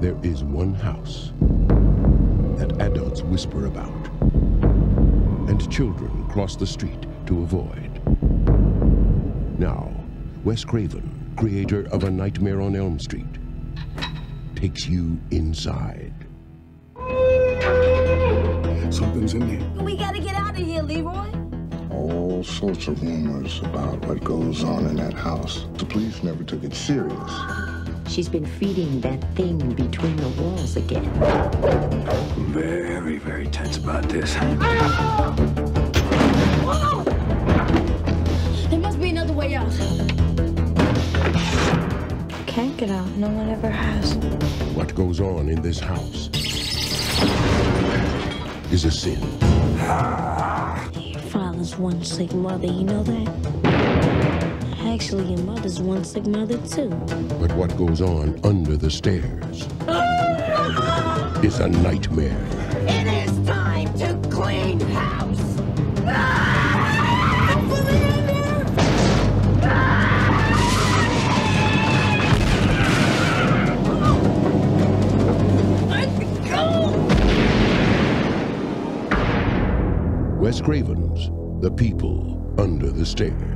There is one house that adults whisper about, and children cross the street to avoid. Now, Wes Craven, creator of A Nightmare on Elm Street, takes you inside. Something's in here. We gotta get out of here, Leroy. All sorts of rumors about what goes on in that house. The police never took it serious. She's been feeding that thing between the walls again. Very, very tense about this. Whoa! There must be another way out. Can't get out. No one ever has. What goes on in this house is a sin. Your father's one sick mother, you know that? Actually, your mother's one sick mother, too. But what goes on under the stairs is a nightmare. It is time to clean house. Let's go! Wes Craven's The People Under the Stairs.